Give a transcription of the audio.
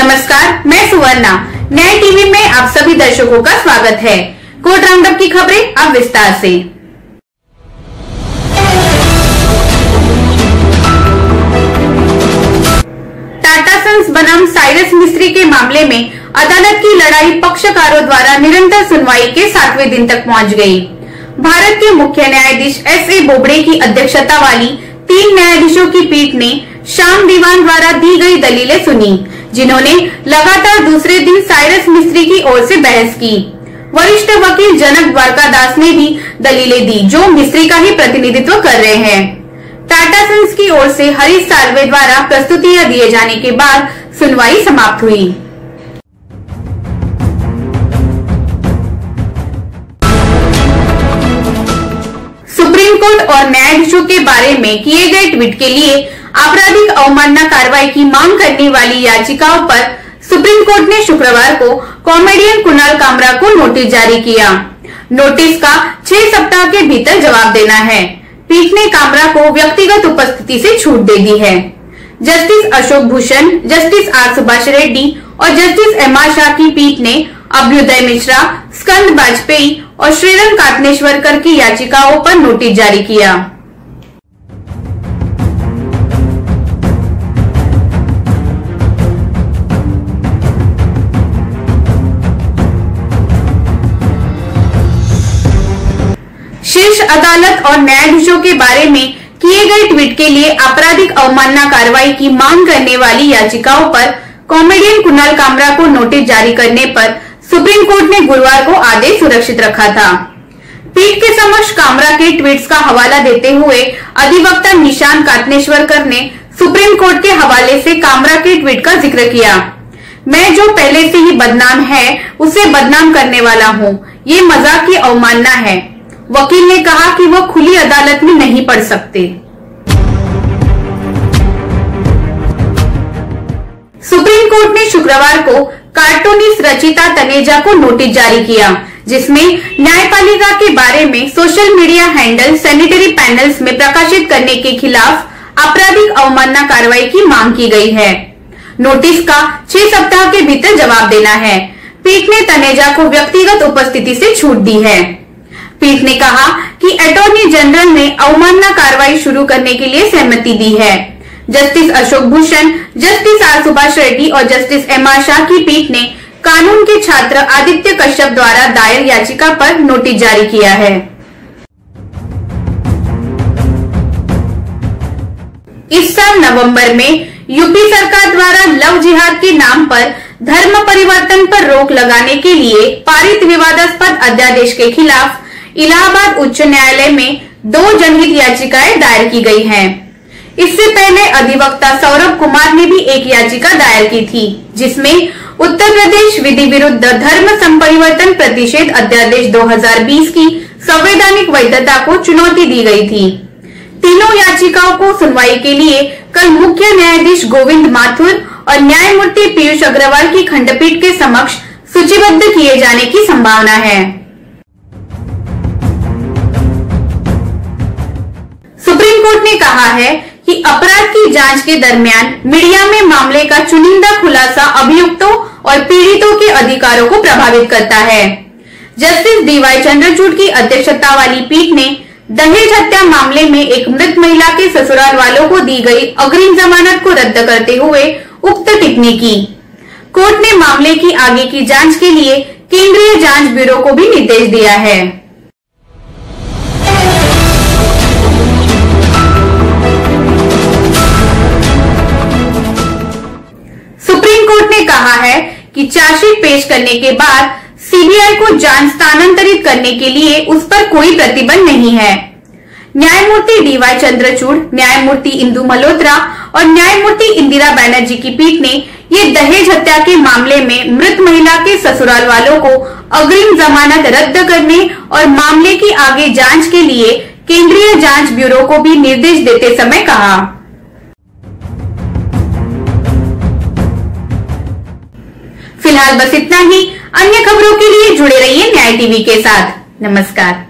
नमस्कार, मैं सुवर्णा। न्याय टीवी में आप सभी दर्शकों का स्वागत है। कोर्ट राउंडअप की खबरें अब विस्तार से। टाटा सन्स बनाम साइरस मिस्त्री के मामले में अदालत की लड़ाई पक्षकारों द्वारा निरंतर सुनवाई के 7वें दिन तक पहुंच गई। भारत के मुख्य न्यायाधीश एस.ए. बोबड़े की अध्यक्षता वाली 3 न्यायाधीशों की पीठ ने श्याम दीवान द्वारा दी गई दलीलें सुनी, जिन्होंने लगातार दूसरे दिन साइरस मिस्त्री की ओर से बहस की। वरिष्ठ वकील जनक द्वारकादास ने भी दलीलें दी, जो मिस्त्री का ही प्रतिनिधित्व कर रहे हैं। टाटा सन्स की ओर से हरीश साल्वे द्वारा प्रस्तुतियां दिए जाने के बाद सुनवाई समाप्त हुई। सुप्रीम कोर्ट और न्यायाधीशों के बारे में किए गए ट्वीट के लिए आपराधिक अवमानना कार्रवाई की मांग करने वाली याचिकाओं पर सुप्रीम कोर्ट ने शुक्रवार को कॉमेडियन कुणाल कामरा को नोटिस जारी किया। नोटिस का 6 सप्ताह के भीतर जवाब देना है। पीठ ने कामरा को व्यक्तिगत उपस्थिति से छूट दे दी है। Justice Ashok Bhushan, justice R Subhash Reddy और जस्टिस एम.आर. शाह की पीठ ने अभ्युदय मिश्रा, स्कंद बाजपेयी और श्रीरंग कातनेश्वरकर की याचिकाओं पर नोटिस जारी किया। शीर्ष अदालत और न्यायाधीशों के बारे में किए गए ट्वीट के लिए आपराधिक अवमानना कार्रवाई की मांग करने वाली याचिकाओं पर कॉमेडियन कुणाल कामरा को नोटिस जारी करने पर सुप्रीम कोर्ट ने गुरुवार को आदेश सुरक्षित रखा था। पीठ के समक्ष कामरा के ट्वीट्स का हवाला देते हुए अधिवक्ता निशान कातनेश्वरकर ने सुप्रीम कोर्ट के हवाले से कामरा के ट्वीट का जिक्र किया। मैं जो पहले से ही बदनाम है उसे बदनाम करने वाला हूँ, ये मजाक की अवमानना है। वकील ने कहा कि वो खुली अदालत में नहीं पढ़ सकते। सुप्रीम कोर्ट ने शुक्रवार को कार्टूनिस्ट रचिता तनेजा को नोटिस जारी किया, जिसमें न्यायपालिका के बारे में social media handle sanitary panels में प्रकाशित करने के खिलाफ आपराधिक अवमानना कार्रवाई की मांग की गई है। नोटिस का 6 सप्ताह के भीतर जवाब देना है। पीठ ने तनेजा को व्यक्तिगत उपस्थिति से छूट दी है। पीठ ने कहा कि अटॉर्नी जनरल ने अवमानना कार्रवाई शुरू करने के लिए सहमति दी है। Justice Ashok Bhushan, justice R Subhash Reddy और जस्टिस एम.आर. शाह की पीठ ने कानून के छात्र आदित्य कश्यप द्वारा दायर याचिका पर नोटिस जारी किया है। इस साल नवंबर में यूपी सरकार द्वारा लव जिहाद के नाम पर धर्म परिवर्तन पर रोक लगाने के लिए पारित विवादास्पद अध्यादेश के खिलाफ इलाहाबाद उच्च न्यायालय में 2 जनहित याचिकाएं दायर की गई हैं। इससे पहले अधिवक्ता सौरभ कुमार ने भी एक याचिका दायर की थी, जिसमें उत्तर प्रदेश विधि विरुद्ध धर्म संपरिवर्तन प्रतिषेध अध्यादेश 2020 की संवैधानिक वैधता को चुनौती दी गई थी। तीनों याचिकाओं को सुनवाई के लिए कल मुख्य न्यायाधीश गोविंद माथुर और न्यायमूर्ति पीयूष अग्रवाल की खंडपीठ के समक्ष सूचीबद्ध किए जाने की संभावना है। सुप्रीम कोर्ट ने कहा है कि अपराध की जांच के दरमियान मीडिया में मामले का चुनिंदा खुलासा अभियुक्तों और पीड़ितों के अधिकारों को प्रभावित करता है। Justice D.Y.. चंद्रचूड़ की अध्यक्षता वाली पीठ ने दहेज हत्या मामले में एक मृत महिला के ससुराल वालों को दी गई अग्रिम जमानत को रद्द करते हुए उक्त टिप्पणी की। कोर्ट ने मामले की आगे की जांच के लिए केंद्रीय जांच ब्यूरो को भी निर्देश दिया है। कहा है कि चार्जशीट पेश करने के बाद सीबीआई को जांच स्थानांतरित करने के लिए उस पर कोई प्रतिबंध नहीं है। न्यायमूर्ति डी.वाई. चंद्रचूड़, न्यायमूर्ति इंदु मल्होत्रा और न्यायमूर्ति इंदिरा बैनर्जी की पीठ ने ये दहेज हत्या के मामले में मृत महिला के ससुराल वालों को अग्रिम जमानत रद्द करने और मामले की आगे जांच के लिए केंद्रीय जांच ब्यूरो को भी निर्देश देते समय कहा। फिलहाल बस इतना ही। अन्य खबरों के लिए जुड़े रहिए न्याय टीवी के साथ। नमस्कार।